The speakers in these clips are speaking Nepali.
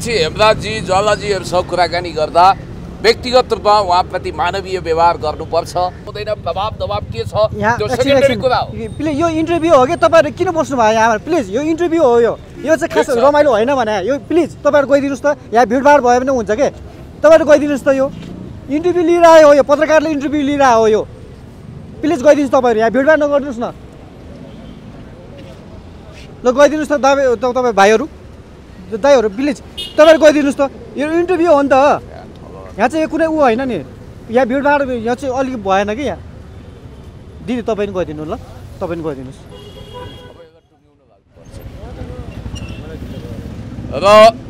हेमराजजी ज्वालाजीहरूसँग कुराकानी गर्दा व्यक्तिगत रूपमा उहाँप्रति मानवीय व्यवहार गर्नुपर्छ हुँदैन प्रभाव दबाव के छ त्यो सेकेन्डरी कुरा हो। प्लिज यो इन्टरभ्यू हो कि तपाईहरु किन बस्नु भयो यहाँ प्लिज यो इन्टरभ्यू हो यो चाहिँ खास रमाइलो होइन भने यो प्लिज तपाईहरु गइदिनुस् त यहाँ भिडभाड भयो भने हुन्छ के तपाईहरु गइदिनुस् त यो इन्टरभ्यू लिइरायो हो यो पत्रकारले इन्टरभ्यू लिइरायो हो यो प्लिज गइदिनुस् तपाईहरु यहाँ भिडभाड नगर्नुस् न ल गइदिनुस् त तपाईँ भाइहरु दाइहरु प्लिज तपाईहरु गइदिनुस् त यो इन्टरभ्यू हो नि त यहाँ चाहिँ कुनै उ होइन नि यहाँ भिडभाड यहाँ चाहिँ अलिक भएन कि यहाँ दिदी तपाईँ पनि गइदिनु ल तपाईँ पनि गइदिनुस् र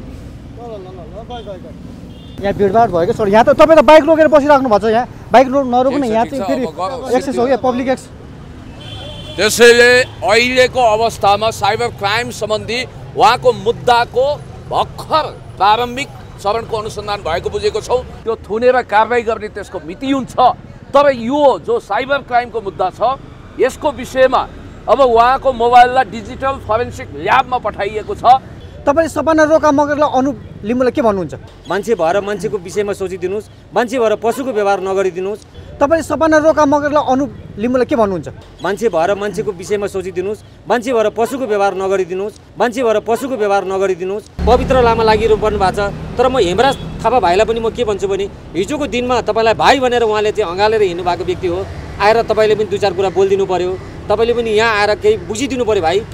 यहाँ भिडभाड भयो कि सर यहाँ त तपाईँ त बाइक रोकेर बसिराख्नु भएको छ यहाँ बाइक नरोक्नु यहाँ चाहिँ फेरि एक्सेस हो क्या पब्लिक एक्सेस त्यसैले अहिलेको अवस्थामा साइबर क्राइम सम्बन्धी उहाँको मुद्दाको भर्खर प्रारम्भिक चरणको अनुसन्धान भएको बुझेको छौँ। त्यो थुनेर कारबाही गर्ने त्यसको मिति हुन्छ तर यो जो साइबर क्राइमको मुद्दा छ यसको विषयमा अब उहाँको मोबाइललाई डिजिटल फोरेन्सिक ल्याबमा पठाइएको छ। तपाईले सपना रोका मगरलाई अनुप लिम्बुलाई के भन्नुहुन्छ? मान्छे भएर मान्छेको विषयमा सोचिदिनुस्, मान्छे भएर पशुको व्यवहार नगरिदिनुस्। तपाईले सपना रोका मगरलाई अनुप लिम्बुलाई के भन्नुहुन्छ? मान्छे भएर मान्छेको विषयमा सोचिदिनुस्, मान्छे भएर पशुको व्यवहार नगरिदिनुस्, मान्छे भएर पशुको व्यवहार नगरिदिनुस्। पवित्र लामा लागिरहनु पर्नु भएको छ तर म हेमराज थापा भाइलाई पनि म के भन्छु भने हिजोको दिनमा तपाईलाई भाइ भनेर उहाँले चाहिँ अँगालेर हिँड्नु भएको व्यक्ति हो। आएर तपाईले पनि दुई चार कुरा बोलिदिनु पर्यो, तपाईले पनि यहाँ आएर केही बुझिदिनु पर्यो भाइ,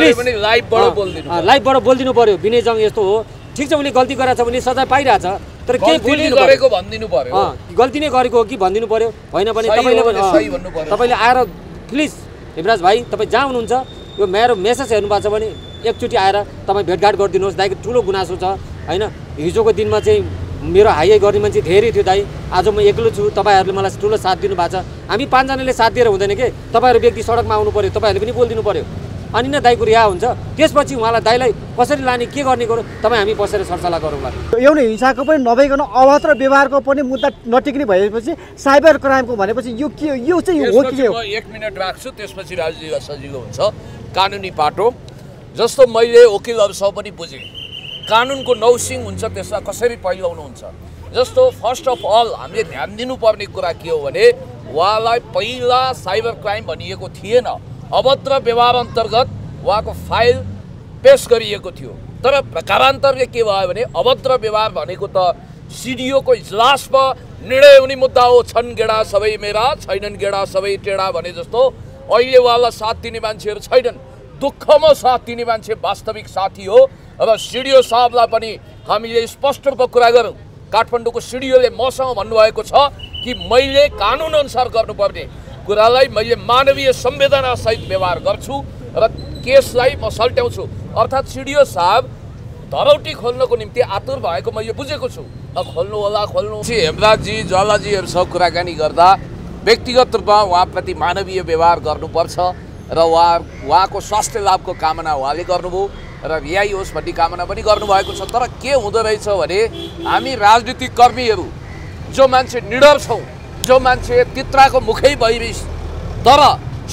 लाइभबाट बोलिदिनु पर्यो। विनय जङ यस्तो हो, ठिक छ उसले गल्ती गरेछ भने सजाय पाइरहेछ तर केही गरेको भनिदिनु पर्यो, गल्ती नै गरेको हो कि भनिदिनु पर्यो। होइन भने तपाईँले आएर प्लिज हेमराज भाइ तपाईँ जहाँ हुनुहुन्छ यो मेरो मेसेज हेर्नु भएको छ भने एकचोटि आएर तपाईँ भेटघाट गरिदिनुहोस्। दाइको ठुलो गुनासो छ होइन। हिजोको दिनमा चाहिँ मेरो हाई गर्ने मान्छे धेरै थियो दाइ, आज म एक्लो छु, तपाईँहरूले मलाई ठुलो साथ दिनु भएको छ। हामी पाँचजनाले साथ दिएर हुँदैन के, तपाईँहरू व्यक्ति सडकमा आउनु पर्यो, तपाईँहरूले पनि बोलिदिनु पर्यो अनि नै दाइको रिहा हुन्छ। त्यसपछि उहाँलाई दाइलाई कसरी लाने के गर्ने गरौँ तपाईँ हामी बसेर सरसल्लाह गरौँला। एउटा हिंसाको पनि नभइकन अभद्र व्यवहारको पनि मुद्दा नटिक्ने भएपछि साइबर क्राइमको भनेपछि यो के यो चाहिँ हो के हो? 1 मिनट राख्छु त्यसपछि राजनीति सजिलो हुन्छ। कानुनी पाटो जस्तो मैले वकिलहरूसँग पनि बुझेँ कानुनको नौसिङ हुन्छ त्यसलाई कसरी पहिलाउनुहुन्छ। जस्तो फर्स्ट अफ अल हामीले ध्यान दिनुपर्ने कुरा के हो भने उहाँलाई पहिला साइबर क्राइम भनिएको थिएन, अभद्र व्यवहार अन्तर्गत उहाँको फाइल पेश गरिएको थियो। तर प्रकारान्तरले के भयो भने अभद्र व्यवहार भनेको त सिडिओको इजलासमा निर्णय हुने मुद्दा हो। छन् गेडा सबै मेरा, छैनन् गेडा सबै टेढा भने जस्तो अहिले उहाँलाई साथ दिने मान्छेहरू छैनन्। दुःखमा साथ दिने मान्छे वास्तविक साथी हो। र सिडिओ साहबलाई पनि हामीले स्पष्ट रूपमा कुरा गरौँ। काठमाडौँको सिडिओले मसँग भन्नुभएको छ कि मैले कानुन अनुसार गर्नुपर्ने कुरालाई मैले मानवीय संवेदनासहित व्यवहार गर्छु र केसलाई म सल्ट्याउँछु। अर्थात् सिडिओ साहब धरौटी खोल्नको निम्ति आतुर भएको मैले बुझेको छु। खोल्नु होला खोल्नु। हेमराजजी ज्वालाजीहरूसँग कुराकानी गर्दा व्यक्तिगत रूपमा उहाँप्रति मानवीय व्यवहार गर्नुपर्छ र उहाँको स्वास्थ्य लाभको कामना उहाँले गर्नुभयो र रिहाई होस् भन्ने कामना पनि गर्नुभएको छ। तर के हुँदो रहेछ भने हामी राजनीतिक कर्मीहरू जो मान्छे निडर छौँ, जो मान्छे तित्राको मुखै भइरहन्छ तर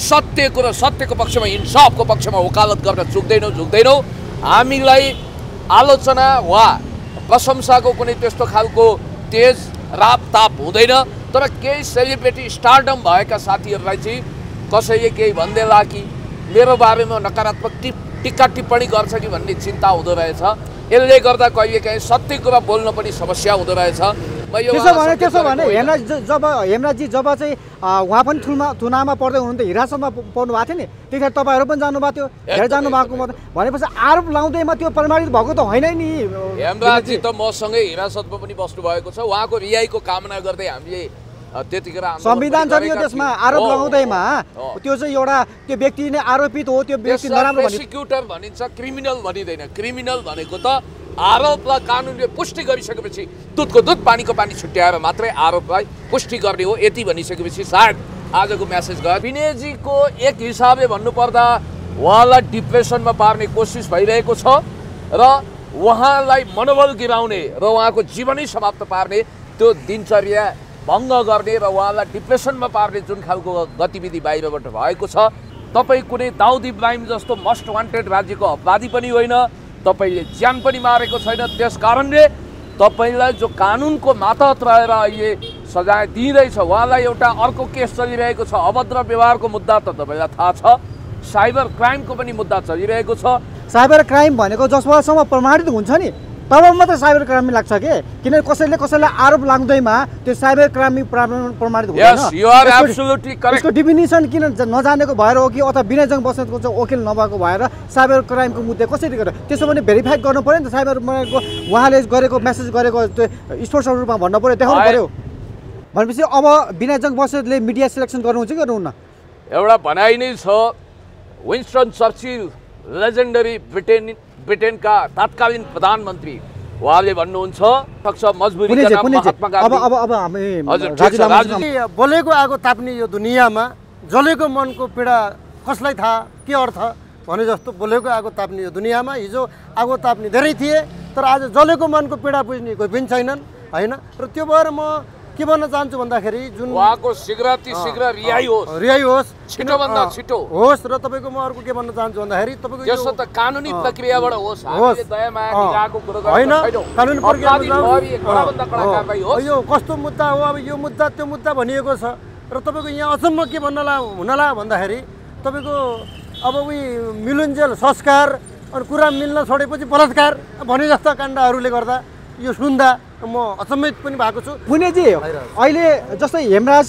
सत्यको पक्षमा इन्साफको पक्षमा वकालत गर्न झुक्दैनौँ। हामीलाई आलोचना वा प्रशंसाको कुनै त्यस्तो खालको तेज रापताप हुँदैन। तर केही सेलिब्रिटी स्टारडम भएका साथीहरूलाई चाहिँ कसैले केही भन्देला कि मेरो बारेमा नकारात्मक टिक्का टिप्पणी गर्छ कि भन्ने चिन्ता हुँदो रहेछ। यसले गर्दा कहिलेकाहीँ सत्य कुरा बोल्न पनि समस्या हुँदो रहेछ। त्यसो भने हेमराजजी जब चाहिँ उहाँ पनि थुनामा पर्दै हुनुहुन्थ्यो, हिरासतमा पर्नु भएको थियो नि, त्यतिखेर तपाईँहरू पनि जानुभएको थियो, हेर जानुभएको भनेपछि आरोप लाउँदैमा त्यो प्रमाणित भएको त होइन नि। हेमराजजी त मसँगै हिरासतमा पनि बस्नु भएको छ। उहाँको रिहाईको कामना गर्दै हामीले त्यतिखेर संविधान छ नि त्यसमा आरोप लगाउँदैमा त्यो चाहिँ एउटा त्यो व्यक्ति नै आरोपित हो, त्यो व्यक्ति नराम्रो प्रोसिक्युटर भनिन्छ, क्रिमिनल भनिदैन। क्रिमिनल भनेको त आरोपलाई कानुनले पुष्टि गरिसकेपछि दुधको दुध पानीको पानी छुट्याएर मात्रै आरोपलाई पुष्टि गर्ने हो। यति भनिसकेपछि सायद आजको मेसेज गयो। विनयजीको एक हिसाबले भन्नुपर्दा उहाँलाई डिप्रेसनमा पार्ने कोसिस भइरहेको छ र उहाँलाई मनोबल गिराउने र उहाँको जीवनै समाप्त पार्ने त्यो दिनचर्या भङ्ग गर्ने र उहाँलाई डिप्रेसनमा पार्ने जुन खालको गतिविधि बाहिरबाट भएको छ। तपाईँ कुनै दाउद इब्राहिम जस्तो मस्ट वान्टेड राज्यको अपराधी पनि होइन, तपाईँले ज्यान पनि मारेको छैन। त्यस कारणले तपाईँलाई जो कानुनको मातहत रहेर अहिले सजाय दिइँदैछ, उहाँलाई एउटा अर्को केस चलिरहेको छ, अभद्र व्यवहारको मुद्दा त तपाईँलाई थाहा छ, साइबर क्राइमको पनि मुद्दा चलिरहेको छ। साइबर क्राइम भनेको जससम्म प्रमाणित हुन्छ नि तब मात्रै साइबर क्राइम लाग्छ के, किनभने कसैलाई आरोप लाग्दैमा त्यो साइबर क्राइम प्रमाणित हुँदैन। यसको डिफिनिसन किन नजानेको भएर हो कि अथवा विनयजङ बस्नेतको चाहिँ वकिल नभएको भएर साइबर क्राइमको मुद्दा कसरी गर्यो, त्यसो भने भेरिफाई गर्नु पऱ्यो नि त। साइबर क्राइमको उहाँले गरेको मेसेज गरेको त्यो स्पष्ट रूपमा भन्नु पऱ्यो, देखाउनु पऱ्यो। भनेपछि अब विनयजङ बस्नेतले मिडिया सिलेक्सन गर्नुहुन्छ कि गर्नुहुन्न? एउटा भनाइ नै छ, विन्स्टन चर्चिल लेजेन्डरी ब्रिटेनका तत्कालीन प्रधानमन्त्री उहाँले भन्नुहुन्छ सक्छ मजबुरीका नाम महात्मा गान्धी। अब हामी बोलेको आगो ताप्ने यो दुनियाँमा जलेको मनको पीडा कसलाई थाहा के अर्थ भने जस्तो बोलेको आगो ताप्ने यो दुनियाँमा हिजो आगो ताप्ने धेरै थिए, तर आज जलेको मनको पीडा बुझ्ने कोही पनि छैनन् हैन। र त्यो भएर म के भन्न चाहन्छु भन्दाखेरि जुन उहाँको शीघ्र रिहाई होस्, छिटोभन्दा छिटो होस्। र तपाईँको म अर्को के भन्न चाहन्छु भन्दाखेरि तपाईँको यसो त कानुनी प्रक्रियाबाट होस्, हामीले दया माया निगाहको कुरा होइन, कानुनी प्रक्रिया यो कस्तो मुद्दा हो, अब यो मुद्दा त्यो मुद्दा भनिएको छ। र तपाईँको यहाँ अचम्म के हुनला भन्दाखेरि तपाईँको अब उही मिलुन्जेल संस्कार अनि कुरा मिल्न छोडेपछि बलात्कार भने जस्ता काण्डहरूले गर्दा यो सुन्दा म अचम्मित पनि भएको छु। पुण्यजी अहिले जस्तै हेमराज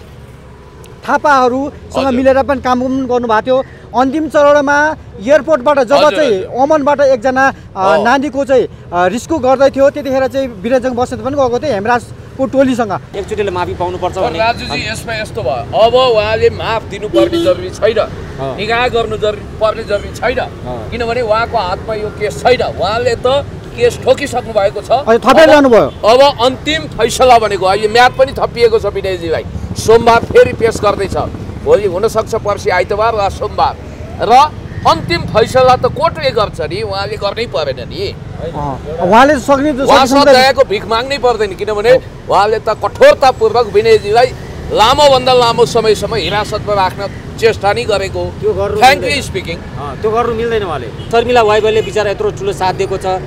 थापाहरूसँग मिलेर पनि काम गर्नुभएको थियो। अन्तिम चरणमा एयरपोर्टबाट जब चाहिँ ओमनबाट एकजना नानीको चाहिँ रिस्क्यु गर्दै थियो त्यतिखेर चाहिँ विनयजङ बस्नेत पनि गएको थियो हेमराजको टोलीसँग। एकचोटिले माफी पाउनुपर्छ भने राजुजी यसमा यस्तो भयो, अब उहाँले माफ दिनुपर्ने जरुरी छैन, निगाह गर्नु पर्ने जरुरी छैन, किनभने उहाँको हातमा यो केस छैन। उहाँले त केस ठोकिसक्नु भएको छ, अब अन्तिम फैसला भनेको अहिले म्याद पनि थपिएको छ विनयजीलाई। सोमबार फेरि पेश गर्दैछ, भोलि हुनसक्छ पर्सि आइतबार वा सोमबार, र अन्तिम फैसला त कोर्टले गर्छ नि, उहाँले गर्नै परेन नि। उहाँसँग दयाको भिख माग्नै पर्दैन, किनभने उहाँले त कठोरतापूर्वक विनयजीलाई लामोभन्दा लामो समयसम्म हिरासतमा राख्न चेष्टा नै गरेको। फ्र्याङ्कली स्पिकिङ त्यो गर्नु मिल्दैन। उहाँले शर्मिला वाइबलले बिचारा यत्रो ठुलो साथ दिएको छ,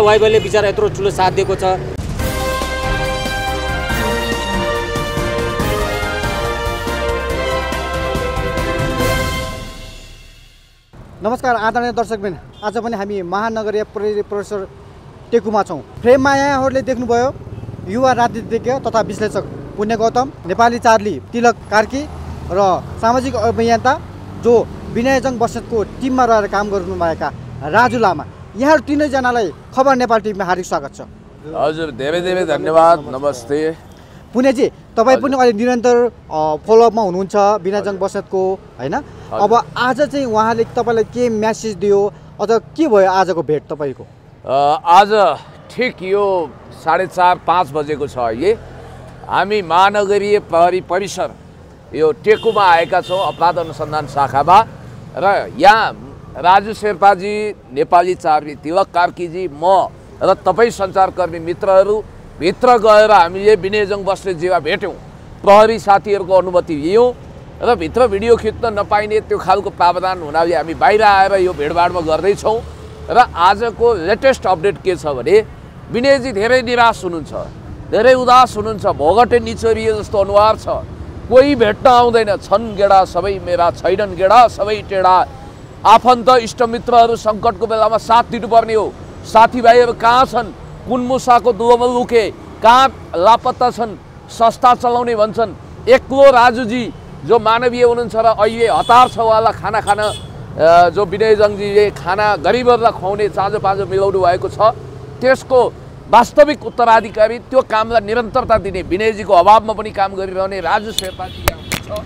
नमस्कार आदरणीय दर्शकबिन, आज पनि हामी महानगरीय प्रोफेसर टेकुमा छौँ। फ्रेममा यहाँहरूले देख्नुभयो युवा राजनीतिज्ञ तथा विश्लेषक पुण्य गौतम, नेपाली चार्ली तिलक कार्की र सामाजिक अभियन्ता जो विनयजङ बस्नेतको टिममा रहेर काम गर्नुभएका राजु लामा। यहाँहरू तीनैजनालाई खबर नेपाल टिभीमा हार्दिक स्वागत छ। हजुर, धेरै धेरै धन्यवाद, नमस्ते। पुण्यजी, तपाईँ पनि अहिले निरन्तर फलोअपमा हुनुहुन्छ विनयजङ बस्नेतको होइन। अब आज चाहिँ उहाँले तपाईँलाई के म्यासेज दियो अथवा के भयो आजको भेट तपाईँको? आज ठिक यो 4:30-5 बजेको छ। अहिले हामी महानगरीय प्रहरी परिसर यो टेकुमा आएका छौँ, अपराध अनुसन्धान शाखामा। र यहाँ राजु शेर्पाजी, नेपाली चार्ली तिलक कार्कीजी, म र तपाईँ सञ्चारकर्मी मित्रहरू भित्र गएर हामीले विनयजङ बस्नेतजीलाई भेट्यौँ, प्रहरी साथीहरूको अनुमति लियौँ र भित्र भिडियो खिच्न नपाइने त्यो खालको प्रावधान हुनाले हामी बाहिर आएर यो भेटभाडमा गर्दैछौँ। र आजको लेटेस्ट अपडेट के छ भने विनयजी धेरै निराश हुनुहुन्छ, धेरै उदास हुनुहुन्छ, भोगटे निचोरिए जस्तो अनुहार छ, कोही भेट्न आउँदैन, छन् गेडा सबै मेरा, छैनन् गेडा सबै टेढा। आफन्त इष्टमित्रहरू सङ्कटको बेलामा साथ दिनुपर्ने हो। साथीभाइहरू कहाँ छन्? कुन मुसाको दुवोमा लुके, कहाँ लापत्ता छन्? संस्था चलाउने भन्छन्। एक्लो राजुजी जो मानवीय हुनुहुन्छ र अहिले हतार छ उहाँलाई खाना खान, जो विनयजङजीले खाना गरिबहरूलाई खुवाउने चाँजो पाँजो मिलाउनु भएको छ, त्यसको वास्तविक उत्तराधिकारी, त्यो कामलाई निरन्तरता दिने, विनयजीको अभावमा पनि काम गरिरहने राजु शेर्पाजी यहाँ हुनुहुन्छ।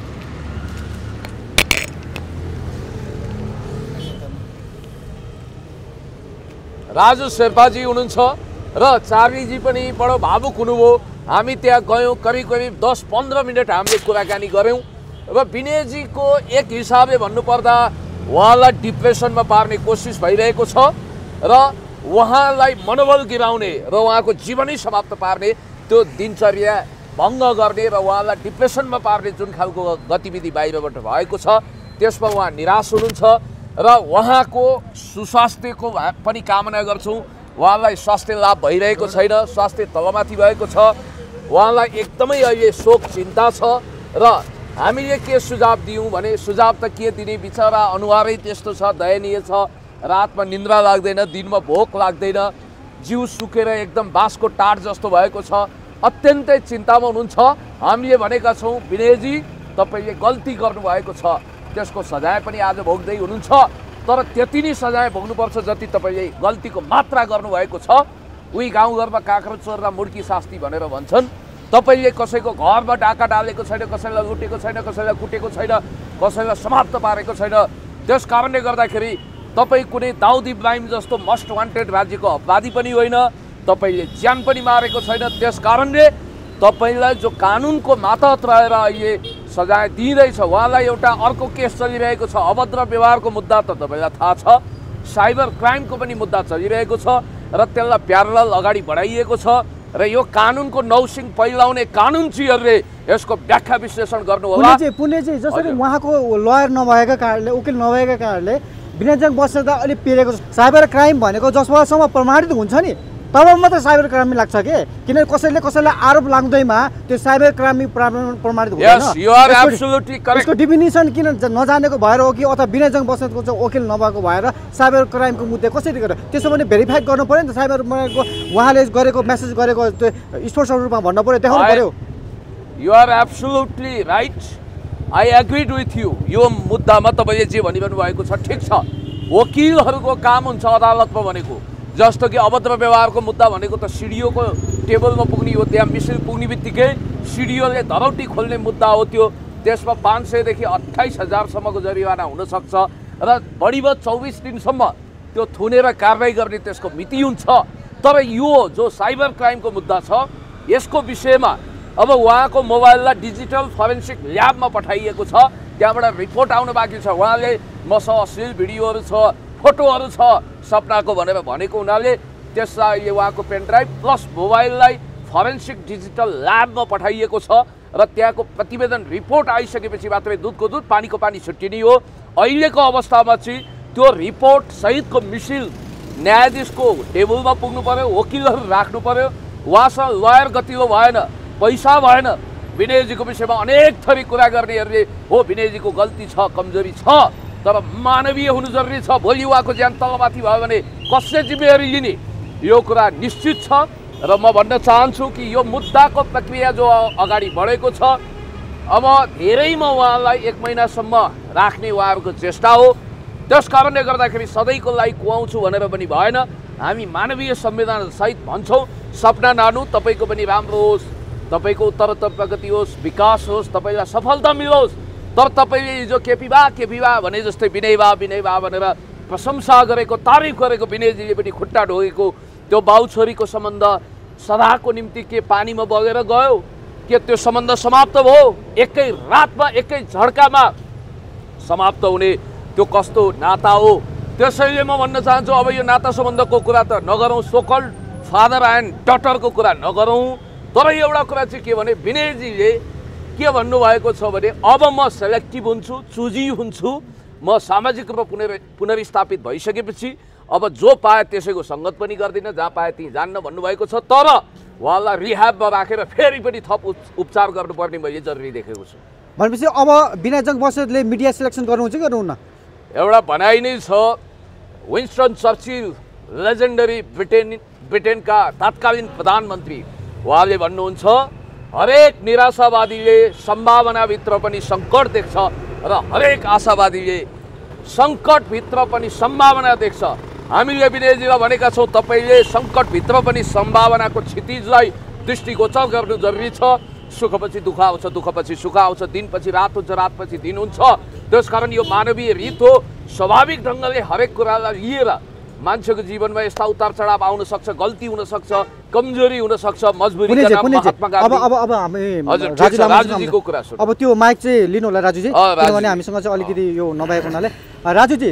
राजु शेर्पाजी हुनुहुन्छ र चार्लीजी पनि बडो भावुक हुनुभयो। हामी त्यहाँ गयौँ, करिब 10-15 मिनट हामीले कुराकानी गऱ्यौँ र विनयजीको एक हिसाबले भन्नुपर्दा उहाँलाई डिप्रेसनमा पार्ने कोसिस भइरहेको छ र उहाँलाई मनोबल गिराउने र उहाँको जीवनै समाप्त पार्ने, त्यो दिनचर्या भङ्ग गर्ने र उहाँलाई डिप्रेसनमा पार्ने जुन खालको गतिविधि बाहिरबाट भएको छ त्यसमा उहाँ निराश हुनुहुन्छ। र उहाँको सुस्वास्थ्यको पनि कामना गर्छौँ। उहाँलाई स्वास्थ्य लाभ भइरहेको छैन, स्वास्थ्य तलमाथि भएको छ, उहाँलाई एकदमै अहिले शोक चिन्ता छ। र हामीले के सुझाव दियौँ भने सुझाव त के दिने, बिचरा अनुहारै त्यस्तो छ, दयनीय छ, रातमा निन्द्रा लाग्दैन, दिनमा भोक लाग्दैन, जिउ सुकेर एकदम बाँसको टाट जस्तो भएको छ, अत्यन्तै चिन्तामा हुनुहुन्छ। हामीले भनेका छौँ विनयजी तपाईँले गल्ती गर्नुभएको छ, त्यसको सजाय पनि आज भोग्दै हुनुहुन्छ, तर त्यति नै सजाय भोग्नुपर्छ जति तपाईँले गल्तीको मात्रा गर्नुभएको छ। उही गाउँघरमा काँक्रो चोर र मुड्की शास्ति भनेर भन्छन्। तपाईँले कसैको घरमा डाका डालेको छैन, कसैलाई लुटेको छैन, कसैलाई कुटेको छैन, कसैलाई समाप्त पारेको छैन। त्यस कारणले गर्दाखेरि तपाईँ कुनै दाउद इब्राहिम जस्तो मोस्ट वान्टेड राज्यको अपराधी पनि होइन, तपाईँले ज्यान पनि मारेको छैन। त्यस कारणले तपाईँलाई जो कानुनको मातहत रहेर अहिले सजाय दिइँदैछ, उहाँलाई एउटा अर्को केस चलिरहेको छ, अभद्र व्यवहारको मुद्दा त तपाईँलाई थाहा छ, साइबर क्राइमको पनि मुद्दा चलिरहेको छ र त्यसलाई प्यारल अगाडि बढाइएको छ। र यो कानुनको नौसिङ पहिलाउने कानुनचीहरूले यसको व्याख्या विश्लेषण गर्नु होला। पुण्यजी जसरी उहाँको लयर नभएका कारणले, उकिल नभएका कारणले विनयजङ बस्नेतलाई अलिक पेरेको छ। साइबर क्राइम भनेको जससम्म प्रमाणित हुन्छ नि तब मात्रै साइबर क्राइम लाग्छ के, किनभने कसैलाई आरोप लाग्दैमा त्यो साइबर क्राइम प्रमाणित हुँदैन। यसको डिफिनिसन किन नजानेको भएर हो कि अथवा विनयजङ बस्नेतको चाहिँ वकिल नभएको भएर साइबर क्राइमको मुद्दा कसरी गर्यो, त्यसो भने भेरिफाई गर्नु पऱ्यो नि त। साइबर उहाँले गरेको मेसेज गरेको त्यो स्पष्ट रूपमा भन्नु पऱ्यो, देखाउनु पऱ्यो। You are absolutely right, I agreed with you. यो मुद्दामा तपाईँले जे भनिरहनु भएको छ ठिक छ, वकिलहरूको काम हुन्छ अदालतमा भनेको, जस्तो कि अभद्र व्यवहारको मुद्दा भनेको त सिडिओको टेबलमा पुग्ने हो, त्यहाँ मिसिल पुग्ने बित्तिकै सिडिओले धरौटी खोल्ने मुद्दा हो त्यो। त्यसमा 500 देखि 28,000सम्मको जरिवाना हुनसक्छ र बढीमा 24 दिनसम्म त्यो थुनेर कारवाही गर्ने त्यसको मिति हुन्छ। तर यो जो साइबर क्राइमको मुद्दा छ यसको विषयमा अब उहाँको मोबाइललाई डिजिटल फरेन्सिक ल्याबमा पठाइएको छ, त्यहाँबाट रिपोर्ट आउनु बाँकी छ। उहाँले मसँग अश्लील भिडियोहरू छ, फोटोहरू छ सपनाको भनेर भनेको हुनाले त्यसलाई उहाँको पेनड्राइभ प्लस मोबाइललाई फरेन्सिक डिजिटल ल्याबमा पठाइएको छ र त्यहाँको प्रतिवेदन रिपोर्ट आइसकेपछि मात्रै दुधको दुध पानीको पानी छुट्टिने हो। अहिलेको अवस्थामा चाहिँ त्यो रिपोर्ट सहितको मिसिल न्यायाधीशको टेबलमा पुग्नु पर्यो, वकिलहरू राख्नु पर्यो, उहाँसँग लयर गतिलो भएन, पैसा भएन। विनयजीको विषयमा अनेक थरी कुरा गर्नेहरूले हो विनयजीको गल्ती छ, कमजोरी छ, तर मानवीय हुनु जरुरी छ। भोलि उहाँको ज्यान तलमाथि भयो भने कसले जिम्मेवारी लिने, यो कुरा निश्चित छ। र म भन्न चाहन्छु कि यो मुद्दाको प्रक्रिया जो अगाडि बढेको छ, अब धेरैमा उहाँलाई 1 महिनासम्म राख्ने उहाँहरूको चेष्टा हो। त्यस कारणले गर्दाखेरि सधैँको लागि कुहाउँछु भनेर पनि भएन, हामी मानवीय संवेदना सहित भन्छौँ सपना नानु तपाईँको पनि राम्रो होस्, तपाईँको उत्तरोत्तर प्रगति होस्, विकास होस्, तपाईँलाई सफलता मिलोस्। तर तपाईँले हिजो केपी बा भने जस्तै विनय बा भनेर प्रशंसा गरेको, तारिफ गरेको विनयजीले पनि खुट्टा ढोगेको त्यो बाउ छोरीको सम्बन्ध सदाको निम्ति के पानीमा बगेर गयो के त्यो सम्बन्ध समाप्त भयो? एकै रातमा एकै झड्कामा समाप्त हुने त्यो कस्तो नाता हो? त्यसैले म भन्न चाहन्छु अब यो नाता सम्बन्धको कुरा त नगरौँ, सोकल्ड फादर एन्ड डटरको कुरा नगरौँ। तर एउटा कुरा चाहिँ के भने विनयजीले के भन्नुभएको छ भने अब म सेलेक्टिभ हुन्छु, चुजी हुन्छु, म सामाजिक रूपमा पुनर्स्थापित भइसकेपछि अब जो पाए त्यसैको सङ्गत पनि गर्दिनँ, जहाँ पाए त्यहीँ जान्न भन्नुभएको छ। तर उहाँलाई रिह्याबमा राखेर फेरि पनि थप उपचार गर्नुपर्ने मैले जरुरी देखेको छु। भनेपछि अब विनयजङ बस्नेतले मिडिया सिलेक्सन गर्नुहुन्छ कि गर्नुहुन्न? एउटा भनाइ नै छ, विन्स्टन चर्चिल लेजेन्डरी ब्रिटेनका तत्कालीन प्रधानमन्त्री उहाँले भन्नुहुन्छ हरेक निराशावादीले सम्भावनाभित्र पनि सङ्कट देख्छ र हरेक आशावादीले सङ्कटभित्र पनि सम्भावना देख्छ। हामीले विनयजीलाई भनेका छौँ तपाईँले सङ्कटभित्र पनि सम्भावनाको क्षितिजलाई दृष्टिगोचर गर्नु जरुरी छ। सुखपछि दुःख आउँछ, दुःखपछि सुख आउँछ, दिनपछि रात हुन्छ, रातपछि दिन हुन्छ। त्यसकारण यो मानवीय रीत हो। स्वाभाविक ढङ्गले हरेक कुरालाई लिएर मान्छेको जीवनमा यस्ता उतार चढाव आउन सक्छ, गल्ती हुन सक्छ, कमजोरी हुन सक्छ, मजबुरी राजुजीको कुरा सुन। अब त्यो माइक चाहिँ लिनु होला राजुजी, किनभने हामीसँग चाहिँ अलिकति यो नभएको हुनाले। राजुजी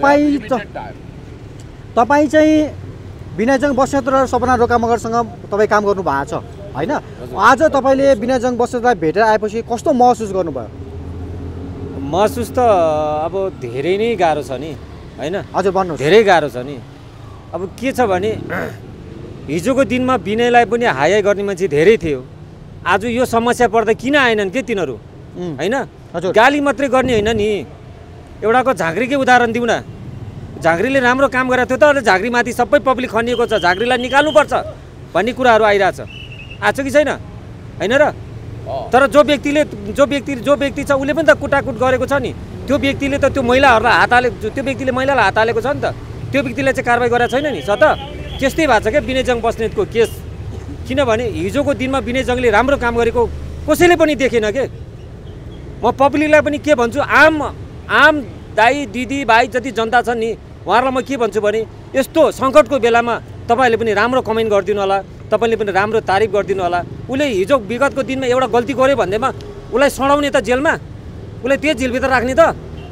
तपाईँ चाहिँ विनयजङ बस्नेत र सपना रोका मगरसँग तपाईँ काम गर्नु भएको छ होइन? आज तपाईँले विनयजङ बस्नेतलाई भेटेर आएपछि कस्तो महसुस गर्नुभयो? महसुस त अब धेरै नै गाह्रो छ नि हैन। हजुर भन्नुहोस्। धेरै गाह्रो छ नि। अब के छ भने हिजोको दिनमा विनयलाई पनि हाई गर्ने मान्छे धेरै थियो। आज यो समस्या पर्दा किन आएनन् के तिनीहरू हैन? हजुर गाली मात्रै गर्ने होइन नि। एउटाको झाँक्रीकै उदाहरण दिउँ न। झाँक्रीले राम्रो काम गरेको थियो त अहिले झाँक्रीमाथि सबै पब्लिक खनिएको छ, झाँक्रीलाई निकाल्नुपर्छ भन्ने कुराहरू आइरहेछ। आएको छ कि छैन हैन र? तर जो व्यक्ति छ उसले पनि त कुटाकुट गरेको छ नि। त्यो व्यक्तिले त त्यो महिलाहरूलाई हात हाले, त्यो व्यक्तिले महिलालाई हात हालेको छ नि त। त्यो व्यक्तिले चाहिँ कारबाही गरेको छैन नि। छ त त्यस्तै भएको छ क्या विनय जङ बस्नेतको केस। किनभने हिजोको दिनमा विनय जङले राम्रो काम गरेको कसैले पनि देखेन के। म पब्लिकलाई पनि के भन्छु, आम दाई दिदी भाइ जति जनता छन् नि उहाँहरूलाई म के भन्छु भने यस्तो सङ्कटको बेलामा तपाईँहरूले पनि राम्रो कमेन्ट गरिदिनु होला, तपाईँले पनि राम्रो तारिफ गरिदिनु होला। उसले हिजो विगतको दिनमा एउटा गल्ती गर्यो भन्दैमा उसलाई सडाउने त जेलमा, उसलाई त्यही जेलभित्र राख्ने त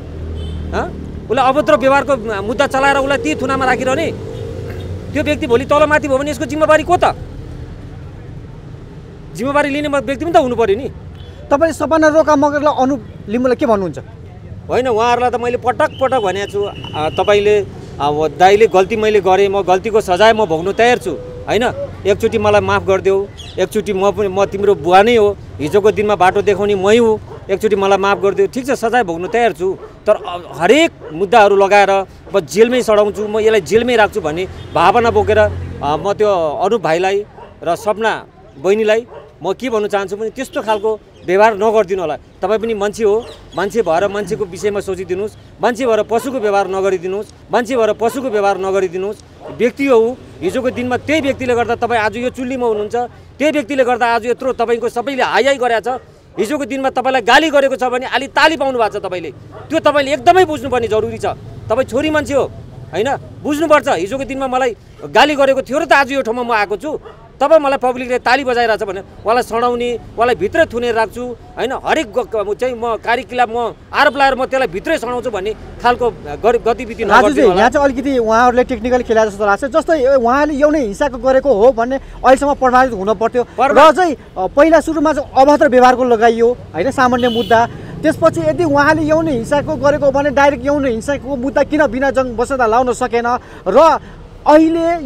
उसलाई अभद्र व्यवहारको मुद्दा चलाएर उसलाई त्यही थुनामा राखिरहने। त्यो व्यक्ति भोलि तलमाथि भयो भने यसको जिम्मेवारी को त? जिम्मेवारी लिने व्यक्ति पनि त हुनु पऱ्यो नि। तपाईँले सपना रोका मगरलाई अनुप लिम्बुलाई के भन्नुहुन्छ? होइन उहाँहरूलाई त मैले पटक भनेको छु, तपाईँले दाइले गल्ती मैले गरेँ, म गल्तीको सजाय म भोग्नु तयार छु होइन। एकचोटि मलाई माफ गरिदेऊ, एकचोटि म तिम्रो बुवा नै हो, हिजोको दिनमा बाटो देखाउने मै हो, एकचोटि मलाई माफ गरिदेऊ, ठिक छ सजाय भोग्नु तयार छु। तर हरेक मुद्दाहरू लगाएर म जेलमै सडाउँछु, म यसलाई जेलमै राख्छु भन्ने भावना बोकेर म त्यो अनुप भाइलाई र सपना बहिनीलाई म के भन्न चाहन्छु भने त्यस्तो खालको व्यवहार नगरिदिनु होला। तपाईँ पनि मान्छे हो, मान्छे भएर मान्छेको विषयमा सोचिदिनुहोस्, मान्छे भएर पशुको व्यवहार नगरिदिनुहोस्, मान्छे भएर पशुको व्यवहार नगरिदिनुहोस्। व्यक्ति हो, हिजोको दिनमा त्यही व्यक्तिले गर्दा तपाईँ आज यो चुल्लीमा हुनुहुन्छ, त्यही व्यक्तिले गर्दा आज यत्रो तपाईँको सबैले हाई गरेको छ। हिजोको दिनमा तपाईँलाई गाली गरेको छ भने अलि ताली पाउनु भएको छ तपाईँले, त्यो तपाईँले एकदमै बुझ्नुपर्ने जरुरी छ। तपाईँ छोरी मान्छे हो होइन, बुझ्नुपर्छ। हिजोको दिनमा मलाई गाली गरेको थियो र त आज यो ठाउँमा म आएको छु। तब मलाई पब्लिकले ताली बजाइरहेछ भने उहाँलाई सडाउने, उहाँलाई भित्रै थुनेर राख्छु होइन। हरेक चाहिँ म कार्यकलाप म आरोप लगाएर म त्यसलाई भित्रै सडाउँछु भन्ने खालको गतिविधि नगर्दिनु होला। यहाँ चाहिँ अलिकति उहाँहरूले टेक्निकल खेला जस्तो लाग्छ। जस्तै उहाँले यौनै हिंसाको गरेको हो भन्ने अहिलेसम्म प्रमाणित हुन पर्थ्यो र चाहिँ पहिला सुरुमा चाहिँ अभद्र व्यवहारको लगाइयो होइन, सामान्य मुद्दा। त्यसपछि यदि उहाँले यौन हिंसाको गरेको भने डाइरेक्ट यौन हिंसाको मुद्दा किन बिना जङ बसेदा लाउन सकेन र अहिले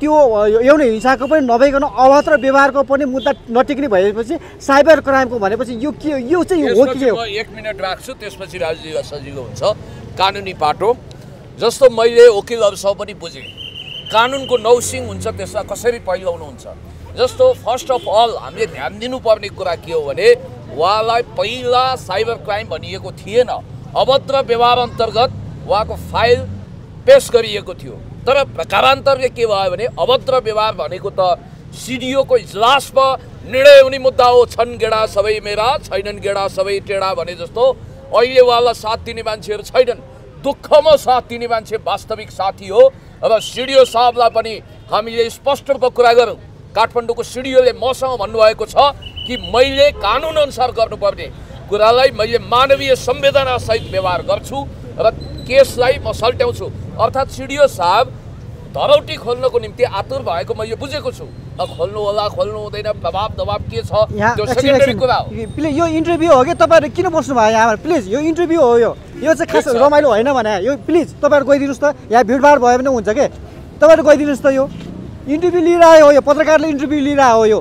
यौन हिंसाको पनि नभइकन अभद्र व्यवहारको पनि मुद्दा नटिक्ने भएपछि साइबर क्राइमको भनेपछि यो चाहिँ हो कि हो? 1 मिनट राख्छु, त्यसपछि राजु सजिलो हुन्छ। कानुनी पाटो जस्तो मैले वकिल अफिसमा पनि बुझेँ, कानुनको नौसिङ हुन्छ, त्यसलाई कसरी पहिलाउनुहुन्छ। जस्तो फर्स्ट अफ अल हामीले ध्यान दिनुपर्ने कुरा के हो भने उहाँलाई पहिला साइबर क्राइम भनिएको थिएन, अभद्र व्यवहार अन्तर्गत उहाँको फाइल पेश गरिएको थियो। तर प्रकारान्तरले के भयो भने अभद्र व्यवहार भनेको त सिडिओको इजलासमा निर्णय हुने मुद्दा हो। छन् गेडा सबै मेरा, छैनन् गेडा सबै टेढा भने जस्तो अहिले उहाँलाई साथ दिने मान्छेहरू छैनन्। दुःखमा साथ दिने मान्छे वास्तविक साथी हो। अब सिडिओ साहबलाई पनि हामीले स्पष्ट रूपमा कुरा गरौँ। काठमाडौँको सिडिओले मसँग भन्नुभएको छ कि मैले कानुनअनुसार गर्नुपर्ने कुरालाई मैले मानवीय संवेदनासहित व्यवहार गर्छु र केसलाई म सल्ट्याउँछु। अर्थात् सिडिओ साहब धरौटी खोल्नको निम्ति आतुर भएको मैले बुझेको छु। खोल्नु होला खोल्नु हुँदैन, प्रभाव दबाव के छ त्यो सेकेन्डरी कुरा हो। प्लिज यो इन्टरभ्यू हो कि तपाईँहरू किन बस्नु भयो यहाँ? प्लिज यो इन्टरभ्यू हो, यो चाहिँ खास रमाइलो होइन भने यो प्लिज तपाईँहरू गइदिनुहोस् त। यहाँ भिडभाड भयो भने हुन्छ के, तपाईँहरू गइदिनुहोस् त। यो इन्टरभ्यू लिएर आयो, यो पत्रकारले इन्टरभ्यू लिएर आयो, यो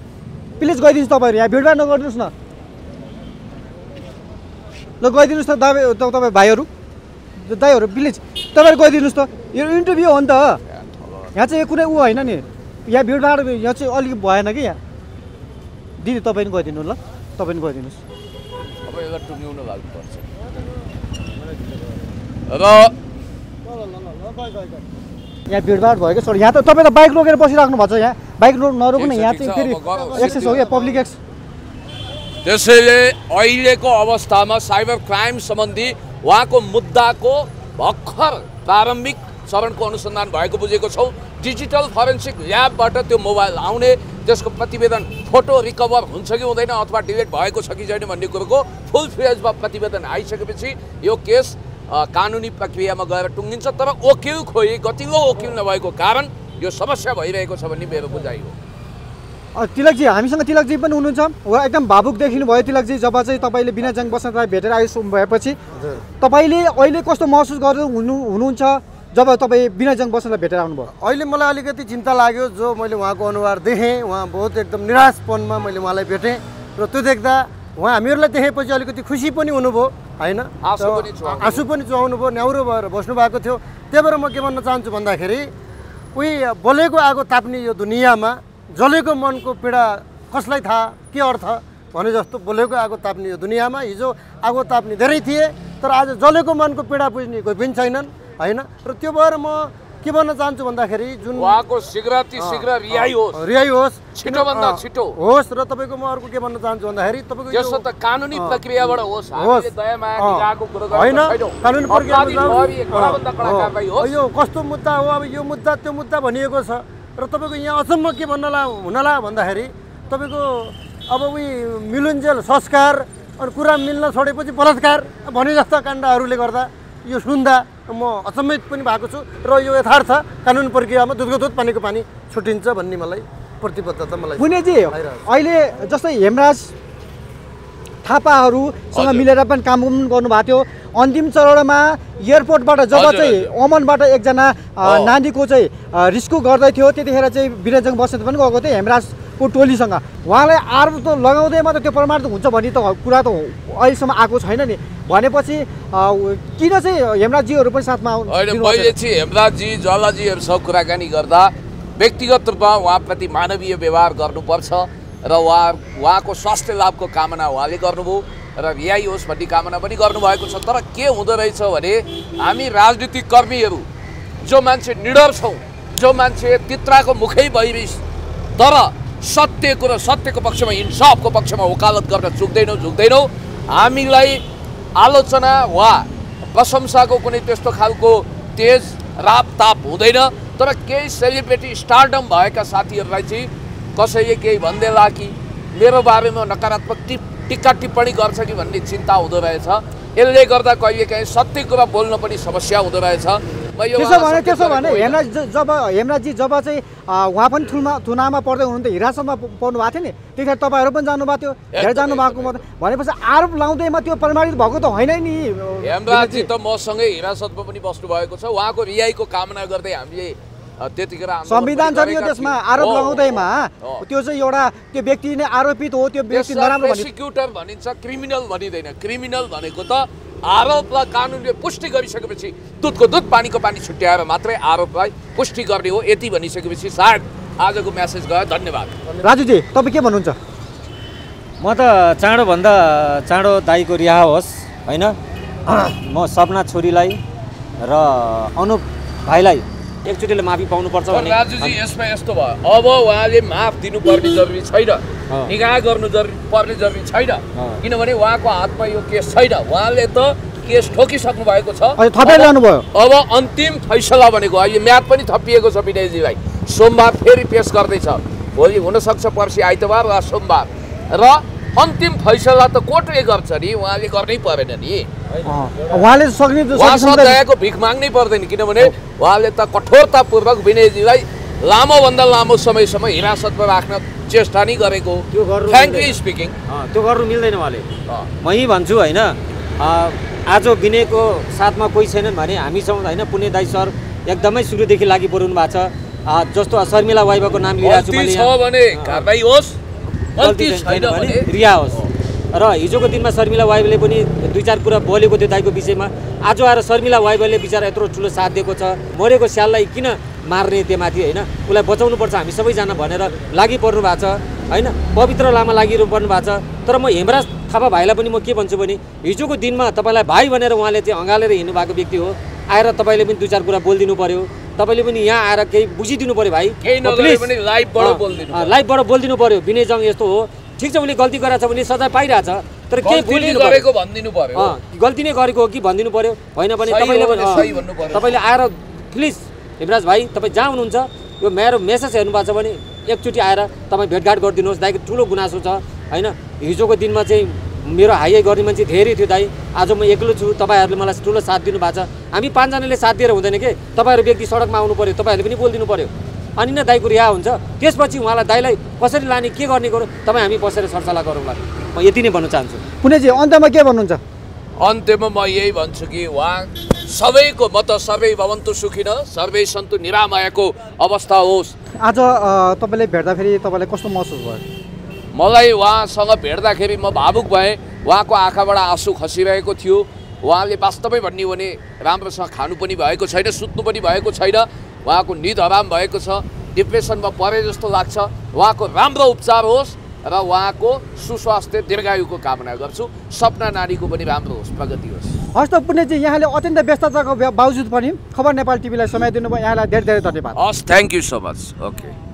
प्लिज गइदिनुहोस् तपाईँहरू। यहाँ भिडभाड नगरिदिनुहोस् न, ल गइदिनुहोस् त तपाईँ भाइहरू दाइहरू, प्लिज तपाईँहरू गइदिनुहोस् त। यो इन्टरभ्यू हो नि त, यहाँ चाहिँ यो कुनै ऊ होइन नि। यहाँ भिडभाड यहाँ चाहिँ अलिक भएन कि यहाँ। दिदी तपाईँ पनि गइदिनु ल, तपाईँ पनि गइदिनुहोस्। अब यसलाई टुङ्ग्याउन लाग्नुपर्छ र यहाँ भिडभाड भयो क्या सर। यहाँ त तपाईँ त बाइक रोकेर बसिराख्नु भएको छ। यहाँ बाइक नरोक्नु, यहाँ चाहिँ फेरि एक्सेस हो क्या, पब्लिक एक्सेस। त्यसैले अहिलेको अवस्थामा साइबर क्राइम सम्बन्धी उहाँको मुद्दाको भर्खर प्रारम्भिक चरणको अनुसन्धान भएको बुझेको छौँ। डिजिटल फरेन्सिक ल्याबबाट त्यो मोबाइल आउने, त्यसको प्रतिवेदन फोटो रिकभर हुन्छ कि हुँदैन अथवा डिलिट भएको छ कि छैन भन्ने कुरोको फुल फ्लेजमा प्रतिवेदन आइसकेपछि यो केस कानुनी प्रक्रियामा गएर टुङ्गिन्छ। तर वकिल खोइ, गतिलो वकिल नभएको कारण यो समस्या भइरहेको छ भन्ने मेरो बुझाइ हो। तिलकजी हामीसँग तिलकजी पनि हुनुहुन्छ उहाँ एकदम भावुक देखिनु भयो तिलकजी जब चाहिँ तपाईँले बिना जङ बस्नेतलाई भेटेर भएपछि तपाईँले अहिले कस्तो महसुस गर्दै हुनुहुन्छ जब तपाईँ बिना जङ बस्नेतलाई भेटेर आउनुभयो? अहिले मलाई अलिकति चिन्ता लाग्यो जो मैले उहाँको अनुहार देखेँ उहाँ बहुत एकदम निराशपनमा मैले उहाँलाई भेटेँ र त्यो देख्दा उहाँ हामीहरूलाई देखेपछि अलिकति खुसी पनि हुनुभयो होइन आँसु पनि चुहाउनु भयो न्याउरो भएर बस्नु भएको थियो। त्यही भएर म के भन्न चाहन्छु भन्दाखेरि उही बोलेको आगो ताप्ने यो दुनियाँमा जलेको मनको पीडा कसलाई थाहा के अर्थ भने जस्तो बोलेको आगो ताप्ने यो दुनियाँमा हिजो आगो ताप्ने धेरै थिए तर आज जलेको मनको पीडा बुझ्ने कोही पनि छैनन् होइन। र त्यो भएर म के भन्न चाहन्छु भन्दाखेरि जुन उहाँको शीघ्र रिहाई होस् छिटोभन्दा छिटो होस्। र तपाईँको म अर्को के भन्न चाहन्छु भन्दाखेरि तपाईँको यसो त कानुनी प्रक्रियाबाट होस् होइन कानुनी प्रक्रिया यो कस्तो मुद्दा हो अब यो मुद्दा त्यो मुद्दा भनिएको छ। र तपाईँको यहाँ अचम्म के हुनला भन्दाखेरि तपाईँको अब उही मिलुन्जेल संस्कार अनि कुरा मिल्न छोडेपछि बलात्कार भने जस्ता काण्डहरूले गर्दा यो सुन्दा म अचम्मित पनि भएको छु। र यो यथार्थ कानुन प्रक्रियामा दुधको दुध पानीको पानी छुटिन्छ भन्ने मलाई प्रतिबद्धता मलाई। पुण्यजी अहिले जस्तै हेमराज थापाहरूसँग मिलेर पनि काम गर्नुभएको थियो अन्तिम चरणमा एयरपोर्टबाट जब चाहिँ ओमनबाट एकजना नानीको चाहिँ रिस्क्यु गर्दै थियो त्यतिखेर चाहिँ बिना जङ बस्नेत पनि गएको थियो हेमराजको टोलीसँग उहाँलाई आरोप त लगाउँदैमा त त्यो प्रमाणित हुन्छ भन्ने त कुरा त अहिलेसम्म आएको छैन नि भनेपछि किन चाहिँ हेमराजजीहरू पनि साथमा होइन मैले चाहिँ हेमराजजी ज्वालाजीहरूसँग कुराकानी गर्दा व्यक्तिगत रूपमा उहाँप्रति मानवीय व्यवहार गर्नुपर्छ र उहाँको स्वास्थ्य लाभको कामना उहाँले गर्नुभयो र रिहाई होस् भन्ने कामना पनि गर्नुभएको छ। तर के हुँदो रहेछ भने हामी राजनीतिक कर्मीहरू जो मान्छे निडर छौँ जो मान्छे तित्राको मुखै भइरिस तर सत्यको पक्षमा इन्साफको पक्षमा वकालत गर्न झुक्दैनौँ हामीलाई आलोचना वा प्रशंसाको कुनै त्यस्तो खालको तेज राप ताप हुँदैन। तर केही सेलिब्रिटी स्टारडम भएका साथीहरूलाई चाहिँ कसैले केही भन्देला कि मेरो बारेमा नकारात्मक टिक्का टिप्पणी गर्छ कि भन्ने चिन्ता हुँदो रहेछ। यसले गर्दा कहिलेकाहीँ सत्य कुरा बोल्न पनि समस्या हुँदो रहेछ। त्यसो भने हेमराजजी जब चाहिँ उहाँ पनि थुनामा पर्दै हुनुहुन्थ्यो हिरासतमा पर्नु भएको थियो नि त्यतिखेर तपाईँहरू पनि जानुभएको थियो हेर जानुभएको भनेपछि आरोप लाउँदैमा त्यो प्रमाणित भएको त होइन नि। हेमराजजी त मसँगै हिरासतमा पनि बस्नु भएको छ उहाँको रिहाईको कामना गर्दै हामीले त्यतिखेर संविधान छ नि त्यसमा आरोप लगाउँदैमा त्यो चाहिँ एउटा त्यो व्यक्ति नै आरोपित हो त्यो व्यक्ति नराम्रो प्रोसिक्युटर भनिन्छ क्रिमिनल भनिँदैन। क्रिमिनल भनेको त आरोपलाई कानुनले पुष्टि गरिसकेपछि दुधको दुध पानीको पानी छुट्याएर मात्रै आरोपलाई पुष्टि गर्ने हो यति भनिसकेपछि सायद आजको मेसेज गयो। धन्यवाद। राजुजी तपाईँ के भन्नुहुन्छ? म त चाँडोभन्दा चाँडो दाइको रिहा होस् होइन। म सपना छोरीलाई र अनुप भाइलाई एकचोटिले माफी पाउनुपर्छ भने राजुजी यसमा यस्तो भयो अब उहाँले माफ दिनुपर्ने जरुरी छैन निकाह गर्नु पर्ने जरुरी छैन किनभने उहाँको हातमा यो केस छैन उहाँले त केस ठोकिसक्नु भएको छ अब अन्तिम फैसला भनेको अहिले म्याद पनि थपिएको छ विनयजीलाई सोमबार फेरि पेश गर्दैछ भोलि हुनसक्छ पर्सि आइतबार वा सोमबार र अन्तिम फैसला त कोर्टले गर्छ नि उहाँले गर्नै परेन नि उहाँले दयाको भिख माग्नै पर्दैन किनभने उहाँले त कठोरतापूर्वक विनयजीलाई लामोभन्दा लामो समयसम्म हिरासतमा राख्न चेष्टा नै गरेको त्यो गर्नु फ्र्याङ्कली स्पिकिङ त्यो गर्नु मिल्दैन उहाँले। म यही भन्छु होइन आज विनयको साथमा कोही छैनन् भने हामी छौँ होइन पुण्य दाइ सर एकदमै सुरुदेखि लागि पर्नु भएको छ जस्तो शर्मिला वाइबाको नाम लिइरहेको छु मैले रिया होस् र हिजोको दिनमा शर्मिला वाइबाले पनि दुई चार कुरा बोलेको थियो दाइको विषयमा आज आएर शर्मिला वाइबाले बिचरा यत्रो ठुलो साथ दिएको छ मरेको स्याललाई किन मार्ने त्योमाथि होइन उसलाई बचाउनुपर्छ हामी सबैजना भनेर लागि पर्नु भएको छ होइन पवित्र लामा लागि पर्नु भएको छ। तर म हेमराज थापा भाइलाई पनि म के भन्छु भने हिजोको दिनमा तपाईँलाई भाइ भनेर उहाँले चाहिँ अँगालेर हिँड्नु भएको व्यक्ति हो आएर तपाईँले पनि दुई चार कुरा बोलिदिनु पर्यो तपाईँले पनि यहाँ आएर केही बुझिदिनु पर्यो भाइ लाइभबाट बोलिदिनु पर्यो विनय जङ यस्तो हो ठिक छ उसले गल्ती गरेको छ भने सजाय पाइरहेछ तर केही गल्ती नै गरेको हो कि भनिदिनु पर्यो होइन भने तपाईँले आएर प्लिज हेमराज भाइ तपाईँ जहाँ हुनुहुन्छ यो मेरो मेसेज हेर्नु भएको छ भने एकचोटि आएर तपाईँ भेटघाट गरिदिनुहोस् दाइको ठुलो गुनासो छ होइन हिजोको दिनमा चाहिँ मेरो हाई गर्ने मान्छे धेरै थियो दाइ आज म एक्लो छु तपाईँहरूले मलाई ठुलो साथ दिनु भएको छ हामी पाँचजनाले साथ दिएर हुँदैन के तपाईँहरू व्यक्ति सडकमा आउनु पर्यो तपाईँहरूले पनि बोलिदिनु पर्यो अनि नै दाइको रिहा हुन्छ। त्यसपछि उहाँलाई दाइलाई कसरी लाने के गर्ने कुरो तपाईँ हामी बसेर सरसल्लाह गरौँला। म यति नै भन्न चाहन्छु। पुनेजी अन्त्यमा के भन्नुहुन्छ? अन्त्यमा म यही भन्छु कि उहाँ सबैको म त सर्वै भवन्तु सुखिन सर्वै सन्तु निरामयको अवस्था होस्। आज तपाईँले भेट्दाखेरि तपाईँलाई कस्तो महसुस भयो? मलाई उहाँसँग भेट्दाखेरि म भावुक भएँ। उहाँको आँखाबाट आँसु खसिरहेको थियो। उहाँले वास्तवै भन्ने हो भने राम्रोसँग खानु पनि भएको छैन, सुत्नु पनि भएको छैन। उहाँको निद हराम भएको छ, डिप्रेसनमा परे जस्तो लाग्छ। उहाँको राम्रो उपचार होस् र उहाँको सुस्वास्थ्य दीर्घायुको कामना गर्छु। सपना नानीको पनि राम्रो होस्, प्रगति होस्। हस् त पुण्यजी, यहाँले अत्यन्त व्यस्तताको बावजुद पनि खबर नेपाल टिभीलाई समय दिनुभयो। यहाँलाई धेरै धेरै धन्यवाद। हस्, thank you so much. Okay.